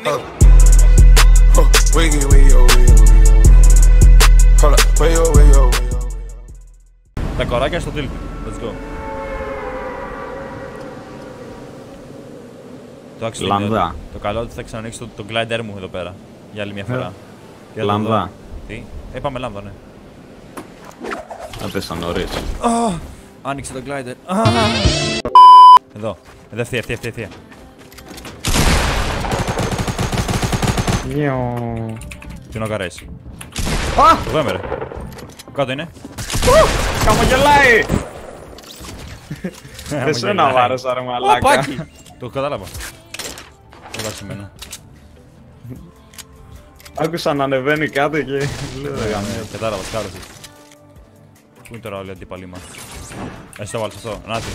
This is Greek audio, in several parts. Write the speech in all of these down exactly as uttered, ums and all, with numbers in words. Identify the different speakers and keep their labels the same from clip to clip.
Speaker 1: nigga. Wiggy, wiggy, wiggy, wiggy. Hold up, wiggy, wiggy, wiggy.
Speaker 2: Τα κοράκια στο tilt. Let's go. Το άξιο
Speaker 3: Λαμδά.
Speaker 2: Το καλό ότι θα ξανανοίξει το, το glider μου εδώ πέρα. Για άλλη μια φορά.
Speaker 3: Yeah. Λαμδά.
Speaker 2: Τι. Ε, πάμε λάμδα, ναι.
Speaker 3: Να πες νωρίς.
Speaker 2: Oh, άνοιξε το glider. Ah. Εδώ. Εδώ ευθεία, ευθεία, ευθεία, ευθεία.
Speaker 3: Νιω.
Speaker 2: Τι νοκαρές.
Speaker 3: Α!
Speaker 2: Το δέμε ρε. Κάτω είναι.
Speaker 3: Χαμογελάει! Εσένα μ' άρεσα ρε μαλάκα.
Speaker 2: Πάκι! Το κατάλαβα. Εδώ σημαίνω.
Speaker 3: Άκουσα να ανεβαίνει κάτω και...
Speaker 2: Κατάλαβα, σκάρωσες. Πού είναι τώρα όλοι οι αντίπαλοι μας. Εσύ το βάλεις αυτό, νάτι.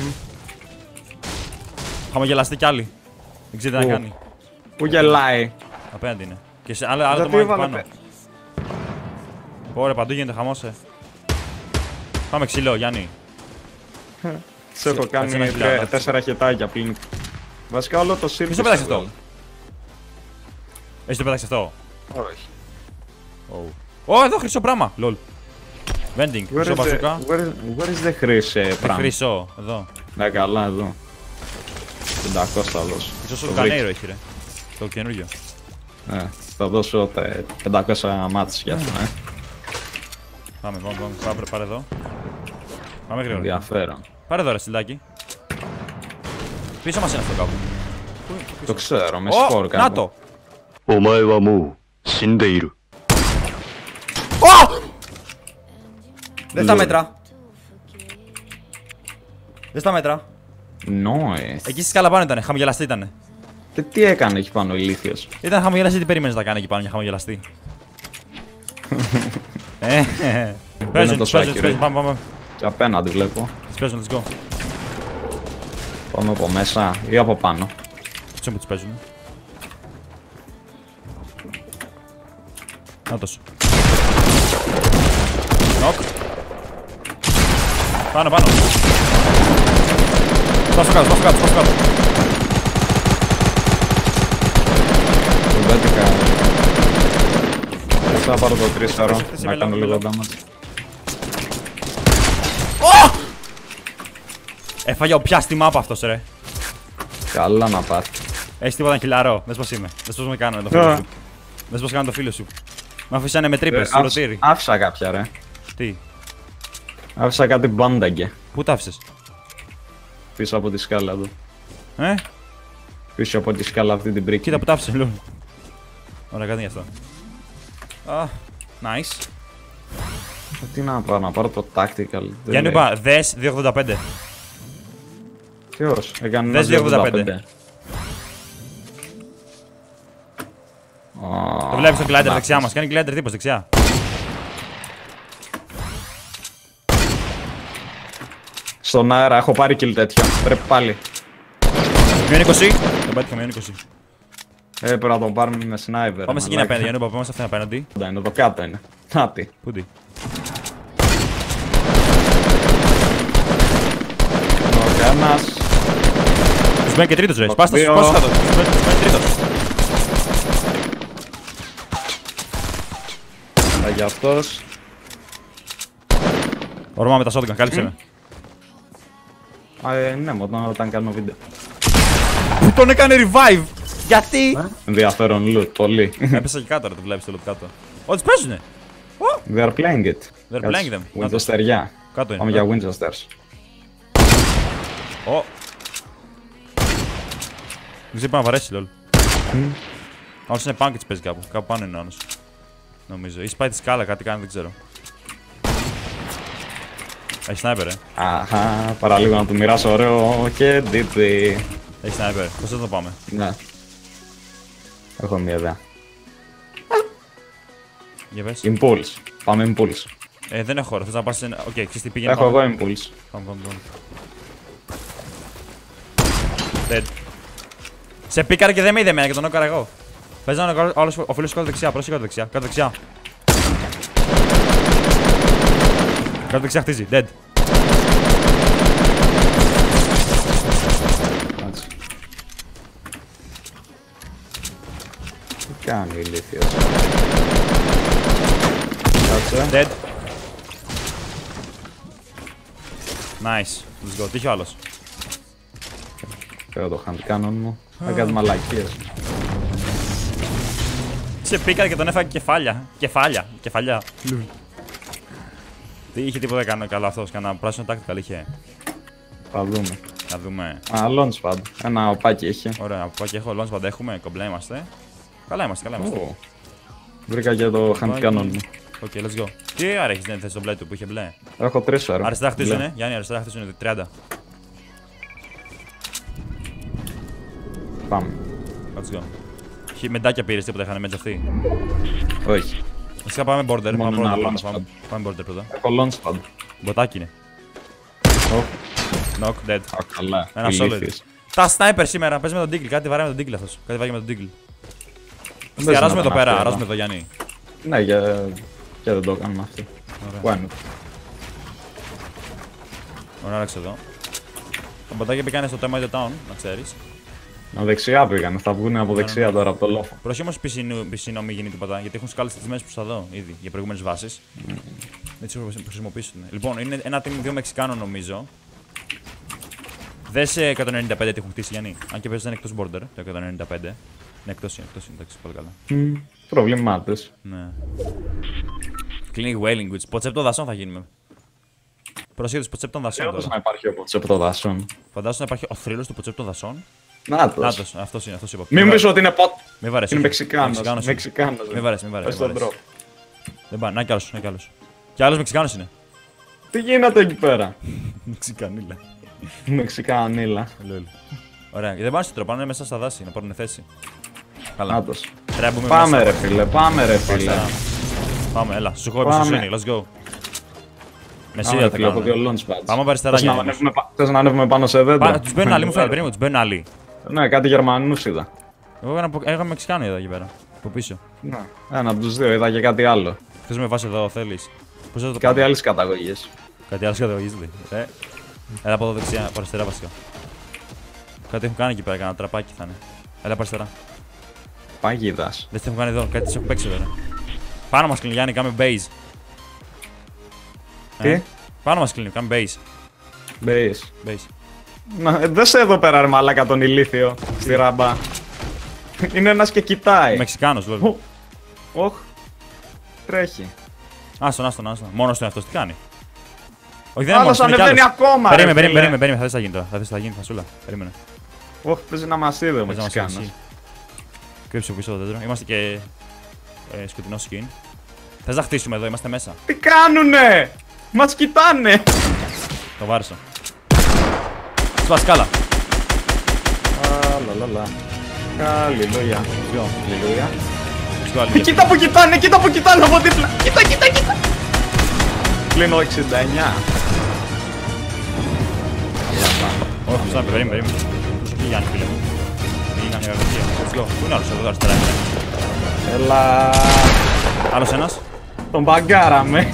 Speaker 2: Χαμογελαστεί κι άλλοι. Δεν ξέρετε τι να κάνει.
Speaker 3: Πού γελάει.
Speaker 2: Απέναντι είναι. Και σε άλλο, άλλο το μάτι πάνω. Ωραία, παντού γίνεται χαμός, ε. Πάμε ξύλο, Γιάννη.
Speaker 3: Σε έχω κάνει τέσσερα χετάκια πλήν. Βασικά όλο το σύρκο.
Speaker 2: Ποιος το πέταξε αυτό. Έχεις το πέταξε αυτό.
Speaker 3: Όχι.
Speaker 2: Ω, εδώ χρυσό πράγμα. Λολ. Vending, χρυσό μπαζούκα.
Speaker 3: Where is the χρυσό πράγμα.
Speaker 2: Χρυσό, εδώ.
Speaker 3: Ναι, καλά, εδώ. πεντακόσια θα δώσω.
Speaker 2: Χρυσό στο κανέιρο έχει ρε. Το καινούργιο.
Speaker 3: Ναι, θα δώσω πεντακόσια μάτς για αυτό, ναι.
Speaker 2: Πάμε, πάμε, πάμε, πάρε εδώ. Πάμε γρήγορα.
Speaker 3: Ενδιαφέρον.
Speaker 2: Πάρε εδώ ρε στυλάκι. Πίσω μας είναι αυτό κάπου.
Speaker 3: Το ξέρω, με σκορ κάπου.
Speaker 2: Να το! Δεν στα μέτρα. Δεν στα μέτρα.
Speaker 3: Nice.
Speaker 2: Εκεί στη σκάλα πάνω ήτανε, χαμογελαστή ήτανε.
Speaker 3: Και τι έκανε εκεί πάνω ο ηλίθιος.
Speaker 2: Ήταν χαμογελαστή, τι περίμενες να κάνει εκεί πάνω για χαμογελαστή. Ε, παίζουν, τους παίζουν, τους παίζουν, πάμε, πάμε.
Speaker 3: Και απέναντι βλέπω.
Speaker 2: Τους παίζουν, let's go.
Speaker 3: Πάμε από μέσα ή από πάνω.
Speaker 2: Τι μου τους παίζουν. Νάτος. Νοκ. Πάνω, πάνω. Σπάσω κάτω, σπάσω κάτω, σπάσω κάτω.
Speaker 3: Τον πέτυχα. Θα πάρω το τρίσαρο, να κάνω λίγο damage.
Speaker 2: Έφαγε ο πιάστη map αυτός ρε.
Speaker 3: Καλά να πας.
Speaker 2: Έχεις τίποτα να κυλαρώ, δες πως είμαι. Δες πως με κάνω το φίλο σου. Δες πως κάνω το φίλο σου. Μ' αφήσανε με τρύπες, στο ρωτήρι.
Speaker 3: Άφησα κάποια ρε.
Speaker 2: Τι.
Speaker 3: Άφησα κάτι μπάνταγκε.
Speaker 2: Πού τα άφησες.
Speaker 3: Πίσω από τη σκάλα εδώ.
Speaker 2: Ε.
Speaker 3: Πίσω από τη σκάλα αυτή την πρίκη.
Speaker 2: Κοίτα που τα άφησες, λέω. Ωραία, κάτι γι' αυτό. Ah, nice.
Speaker 3: Τι να πάρω, να πάρω το tactical.
Speaker 2: Γιάννη είπα, δες διακόσια ογδόντα πέντε.
Speaker 3: Ποιος, έκανε
Speaker 2: δες διακόσια ογδόντα πέντε.
Speaker 3: Oh,
Speaker 2: το βλέπεις το glider δεξιά μας, κάνει glider τύπος δεξιά.
Speaker 3: Στον αέρα έχω πάρει kill τέτοιο, πρέπει πάλι.
Speaker 2: Μειών είκοσι, τον πέτυχα μειών είκοσι.
Speaker 3: Ε, πρέπει να τον πάρουμε με sniper.
Speaker 2: Πάμε σε εκείνη απέναντι, Γιάννη, πάμε σε αυτήν απέναντι.
Speaker 3: Είναι το κάτω είναι. Νάτι.
Speaker 2: Πού τι.
Speaker 3: Ο κανένας.
Speaker 2: Τους μπαίνει και τρίτος ρε, σπάστα στους πάσους κάτω. Τους μπαίνει τρίτος.
Speaker 3: Θα για αυτός.
Speaker 2: Ορμά με τα shotgun, κάλυψε με.
Speaker 3: Α, ε, ναι, μόνο όταν κάνω βίντεο.
Speaker 2: Τον έκανε revive! Γιατί!
Speaker 3: Ενδιαφέρον loot, πολύ.
Speaker 2: Έπεσα και κάτω ρε, το βλέπεις το loot κάτω. Ω, τους παίζουνε!
Speaker 3: They are playing it.
Speaker 2: They're playing them.
Speaker 3: Winchesterιά.
Speaker 2: Κάτω είναι.
Speaker 3: Πάμε για Winchesters.
Speaker 2: Ω! Δεν ξέρω να βαρέσει λόλ. Άλλος είναι πάνω και τις παίζει κάπου. Κάπου πάνω είναι ο άλλος. Νομίζω. Ή σπάει τη σκάλα, κάτι κάνει, δεν ξέρω. Έχει sniper, ε.
Speaker 3: Αχα, παραλίγο να του μοιράσω ωραίο και ντύπη.
Speaker 2: Έχει sniper. Πώς θα το πάμε.
Speaker 3: Ναι. Έχω μια ιδέα.
Speaker 2: Για πες.
Speaker 3: Impulse. Πάμε Impulse.
Speaker 2: Ε, δεν έχω χώρο. Θες να πας σε... Οκ, ξέρεις τι πήγαινε.
Speaker 3: Έχω εγώ Impulse.
Speaker 2: Πάμε, πάμε, πάμε. Dead. Σε πήκαρε και δεν με είδε εμένα και τον έκανα εγώ. Παίζει να είναι ο φίλος κάτω δεξιά, πρόσεχε κάτω δεξιά, κάτω δεξιά. Κάτω δεξιά χτίζει, dead.
Speaker 3: κάνει ο ηλίθιος. Κάτσε.
Speaker 2: Dead. Nice. Let's go. Τι είχε ο άλλος.
Speaker 3: Φέρω το hand cannon μου. Θα κάνει μαλακίες.
Speaker 2: Σε πήκα και τον έφαγε κεφάλια. Κεφάλια. Κεφαλιά. Τι είχε τίποτα κάνω καλό αυτός. Κανένα πράσινο tactical είχε.
Speaker 3: Θα δούμε.
Speaker 2: Να δούμε.
Speaker 3: Α, launchpad. Ένα οπάκι έχει.
Speaker 2: Ωραία, από εκεί έχω launchpad έχουμε. Κομπλέ είμαστε. Καλά είμαστε, καλά είμαστε.
Speaker 3: Ω. Βρήκα και το hand cannon μου.
Speaker 2: Οκ, okay, let's go. Τι άρα έχεις δεν θες το μπλε του που είχε μπλε.
Speaker 3: Έχω τρεις φέρω.
Speaker 2: Αριστερά χτίζουνε. Γιάννη, αριστερά χτίζουνε τριάντα.
Speaker 3: Πάμε.
Speaker 2: Let's go. Μεντάκια πήρες τίποτα είχανε μέτζα αυτοί.
Speaker 3: Όχι.
Speaker 2: Βασικά πάμε border.
Speaker 3: Μόνο
Speaker 2: Πάμε
Speaker 3: ένα
Speaker 2: border,
Speaker 3: launchpad.
Speaker 2: πάμε, πάμε border πρώτα.
Speaker 3: Έχω launchpad.
Speaker 2: Μποτάκι είναι.
Speaker 3: Ω.
Speaker 2: Knock, dead.
Speaker 3: Α, καλά.
Speaker 2: Ένα solid.
Speaker 3: Ηλίθιος.
Speaker 2: Τα sniper σήμερα, παίζει με τον Deagle. Κάτι βαράει με τον Deagle αυτός. Κάτι βάγει με τον Deagle.
Speaker 3: Δεν
Speaker 2: Τι αράζουμε
Speaker 3: να
Speaker 2: εδώ
Speaker 3: τα
Speaker 2: πέρα,
Speaker 3: μάθω,
Speaker 2: αράζουμε εδώ Γιάννη.
Speaker 3: Ναι, για... και δεν το κάνουμε αυτό.
Speaker 2: Ωραία.
Speaker 3: Why not.
Speaker 2: Ωραία, άραξε εδώ. Τα μποτάκια πήγανε στο tema of the town, να ξέρεις.
Speaker 3: Δεξιά πήγανε, θα βγουν από δεξιά τώρα από το λόφο.
Speaker 2: Πρόσεχε όμως πισινό μην γίνει τίποτα, γιατί έχουν σκάλες τις προς τα δω ήδη για προηγούμενες βάσεις. Έτσι θα χρησιμοποιήσουν. Λοιπόν, είναι ένα team δύο Μεξικάνων νομίζω. Δες εκατόν ενενήντα πέντε τι έχουν χτίσει Γιάννη. Αν και παίζουν εκτός border το εκατόν ενενήντα πέντε. Ναι, εκτός είναι, εκτός είναι, εντάξει, πολύ καλά.
Speaker 3: Mm. Προβλημάτες.
Speaker 2: Ναι. Clinic Wailing Woods. Ποτσέπ των δασών θα γίνουμε. Προσέξτε, ποτσέπ των δασών
Speaker 3: Όντως να
Speaker 2: τώρα.
Speaker 3: υπάρχει ο Ποτσέπ των δασών.
Speaker 2: Φαντάζομαι να υπάρχει ο θρύλος του ποτσέπ των δασών.
Speaker 3: Νάτος.
Speaker 2: Νάτος, αυτός είναι, αυτός είπα.
Speaker 3: Μην πεις ότι είναι ποτ.
Speaker 2: Μη βαρέσει.
Speaker 3: Είναι
Speaker 2: όχι.
Speaker 3: Μεξικάνος. Μεξικάνος.
Speaker 2: Μη βαρέσει, μη βαρέσει.
Speaker 3: Πες τον
Speaker 2: μη βαρέσει.
Speaker 3: τρόπο.
Speaker 2: Δεν πάει, να κι άλλος, να κι άλλος. Κι άλλος Μεξικάνος είναι.
Speaker 3: Τι γίνεται εκεί πέρα.
Speaker 2: Μεξικανίλα.
Speaker 3: Μεξικανίλα.
Speaker 2: Λολ. Ωραία, δεν πάνε στο τρόπο, πάνε μέσα στα δάση να πάρουν θέση. Καλά.
Speaker 3: Νάτος.
Speaker 2: Τρέμπουμε
Speaker 3: Πάμε
Speaker 2: μέσα.
Speaker 3: ρε φίλε, πάμε ρε φίλε.
Speaker 2: Αριστερά. Πάμε, έλα, σου έχω
Speaker 3: Πάμε.
Speaker 2: εμπιστοσύνη, let's go.
Speaker 3: Πάμε
Speaker 2: Μεσία
Speaker 3: ρε
Speaker 2: θα
Speaker 3: φίλε, έχω δύο
Speaker 2: κάνουμε.
Speaker 3: launchpads.
Speaker 2: Πάμε από αριστερά
Speaker 3: Θες να
Speaker 2: για
Speaker 3: ανέβουμε πα- Θες να ανέβουμε πάνω σε δέντρα.
Speaker 2: Τους μπαίνουν άλλοι, μου φαίνεται, περίμενε, τους μπαίνουν άλλοι.
Speaker 3: Ναι, κάτι Γερμανούς είδα.
Speaker 2: Εγώ έκανα- έκανα Μεξικάνο εδώ εκεί πέρα. Από πίσω.
Speaker 3: Ναι. Ένα από τους δύο, είδα και κάτι άλλο.
Speaker 2: Θες με βάση εδώ, θέλεις. Πώς θα το
Speaker 3: Κάτι
Speaker 2: πάμε.
Speaker 3: άλλες καταγωγές.
Speaker 2: Κάτι άλλο καταγωγίζεται. Ε. Έλα από εδώ δεξιά, από αριστερά βασικά. Κάτι έχουν κάνει εκεί πέρα, κανένα τραπάκι θα είναι. Έλα από αριστερά.
Speaker 3: Παγίδας.
Speaker 2: Δεν τι έχουν κάνει εδώ, κάτι τις έχουν παίξει εδώ. Ρε. Πάνω μας κλείνει Γιάννη, κάνουμε base.
Speaker 3: Τι?
Speaker 2: Ε, πάνω μας κλείνει, κάνουμε base.
Speaker 3: Μπέις.
Speaker 2: Base.
Speaker 3: Να, ε, δες εδώ πέρα ρε μαλάκα τον ηλίθιο. Στη ράμπα. Είναι ένας και κοιτάει.
Speaker 2: Μεξικάνος, λόγω.
Speaker 3: Ω, Οχ. Τρέχει.
Speaker 2: Άστον, άστον, άστον. Μόνος του είναι αυτός, τι κάνει. Όχι, δεν είναι
Speaker 3: Άλλος
Speaker 2: μόνος, είναι κι
Speaker 3: ανεβαίνει
Speaker 2: άλλος.
Speaker 3: ακόμα ρε
Speaker 2: Περίμενε, περίμενε,
Speaker 3: φίλε.
Speaker 2: περίμενε, περίμενε, θα δεις τι θα γίνει τώρα. Θα δεις τι θα γίνει, φασούλα. Περίμενε.
Speaker 3: Οχ, παίζει να μας είδε ο
Speaker 2: Πες να μας
Speaker 3: Μεξικάνος.
Speaker 2: εσύ. Κρύψε πίσω το δέντρο. Είμαστε και ε, σκοτεινό skin. Θες να χτίσουμε εδώ, είμαστε μέσα.
Speaker 3: Τι κάνουνε! Μας κοιτάνε!
Speaker 2: Το βάρισα. Σπασκάλα.
Speaker 3: Αλαλαλα. Αλληλούια.
Speaker 2: Ποιο.
Speaker 3: Αλληλούια.
Speaker 2: Στο άλλο.
Speaker 3: Κοίτα που κοιτάνε, κοίτα που κοιτάνε από δίπλα. Κοίτα, κοίτα, κοίτα. Κλείνω εξήντα εννιά.
Speaker 2: Όχι, ψάχνει, περίμενε, περίμενε. Προσοχή Γιάννη, φίλε μου. Μην είναι αγαγραφία. Let's go. Πού είναι άλλος εδώ, αριστερά είναι.
Speaker 3: Έλα.
Speaker 2: Άλλος ένας.
Speaker 3: Τον μπαγκάραμε.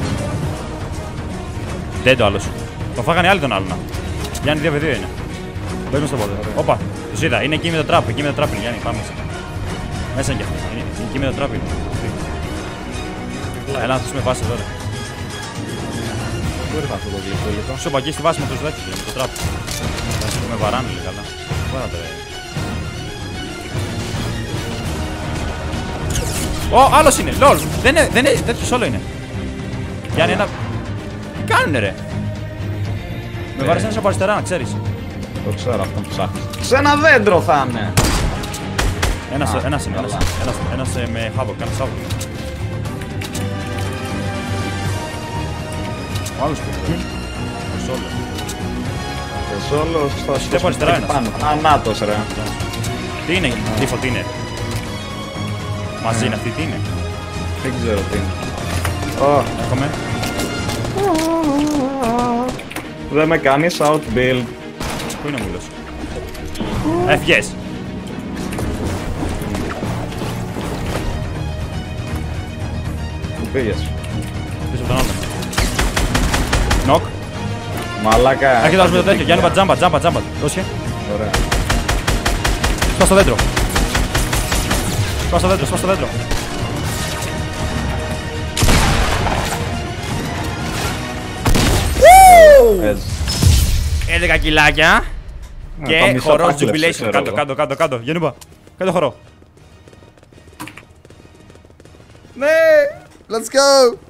Speaker 2: Δεν το άλλος. Το φάγανε οι άλλοι τον άλλον. Γιάννη δύο δύο είναι. Μπαίνουμε στο πόδι. Όπα, τους είδα. Είναι εκεί με το τραπ. Εκεί με το τραπ είναι Γιάννη. Πάμε μέσα. Μέσα είναι κι αυτό. Είναι εκεί με το τραπ είναι. Έλα να αφήσουμε βάση εδώ. ρε.
Speaker 3: Πού ήρθα αυτό το γλυκό.
Speaker 2: Σου είπα εκεί στη βάση με τους δέκες. Με το τραπ. Με βαράνε λέει καλά. Βάρατε ρε. Ω, άλλος είναι. Λολ. Δεν είναι, δεν είναι. Τέτοιος όλο είναι. Γιάννη ένα. Τι κάνουνε ρε. Με βάρεσε ένας από αριστερά να ξέρεις.
Speaker 3: Το ξέρω αυτό που ψάχνεις. Σε ένα δέντρο θα είναι.
Speaker 2: Ένας,
Speaker 3: Α,
Speaker 2: ένας είναι, ένας,
Speaker 3: καλά.
Speaker 2: ένας, ένας ε, με havoc, ένας havoc. Ο άλλος που είναι. Ο Σόλο.
Speaker 3: Και σόλος θα
Speaker 2: Είστε από αριστερά ένας.
Speaker 3: πάνω. Ανάτος ρε.
Speaker 2: Τι είναι, default τι είναι. Μαζί είναι αυτή, τι είναι.
Speaker 3: Δεν ξέρω τι είναι. Ω,
Speaker 2: Έρχομαι.
Speaker 3: δεν με κάνεις outbuild.
Speaker 2: Πού είναι ο μήλος. Έφυγες.
Speaker 3: Πού πήγες.
Speaker 2: Πίσω από τον άλλον. Νοκ.
Speaker 3: Μαλάκα.
Speaker 2: Έρχεται άλλος με το τέτοιο. Γιάννη πατζάμπα, τζάμπα, τζάμπα. Δώσχε.
Speaker 3: Ωραία.
Speaker 2: Στα στο δέντρο. Σπάς το δέντρο, σπάς το δέντρο. έντεκα κιλάκια. Και χορός jubilation. Κάτω, κάτω, κάτω, κάτω. Γεννούμπα. Κάτω χορό.
Speaker 4: Ναι! Let's go!